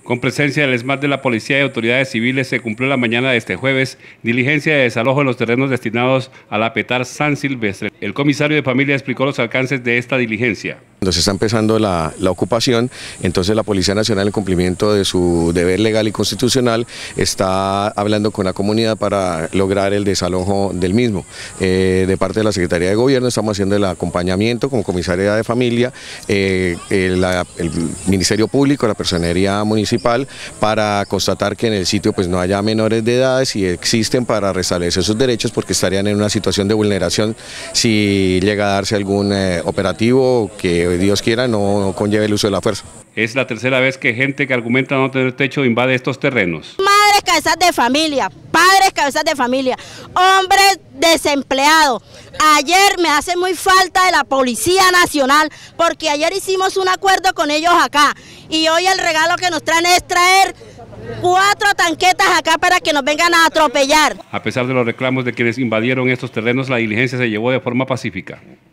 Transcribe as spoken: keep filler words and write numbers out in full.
Con presencia del ESMAD de la Policía y autoridades civiles se cumplió la mañana de este jueves diligencia de desalojo en los terrenos destinados a la Petar San Silvestre. El comisario de familia explicó los alcances de esta diligencia. Cuando se está empezando la, la ocupación, entonces la Policía Nacional, en cumplimiento de su deber legal y constitucional, está hablando con la comunidad para lograr el desalojo del mismo. Eh, de parte de la Secretaría de Gobierno estamos haciendo el acompañamiento como comisaría de familia, eh, el, la, el Ministerio Público, la Personería Municipal, para constatar que en el sitio pues no haya menores de edad, si existen, para restablecer sus derechos, porque estarían en una situación de vulneración si llega a darse algún eh, operativo que Dios quiera no conlleve el uso de la fuerza. Es la tercera vez que gente que argumenta no tener techo invade estos terrenos. Madres cabezas de familia, padres cabezas de familia, hombres desempleados. Ayer me hace muy falta de la Policía Nacional, porque ayer hicimos un acuerdo con ellos acá y hoy el regalo que nos traen es traer cuatro tanquetas acá para que nos vengan a atropellar. A pesar de los reclamos de quienes invadieron estos terrenos, la diligencia se llevó de forma pacífica.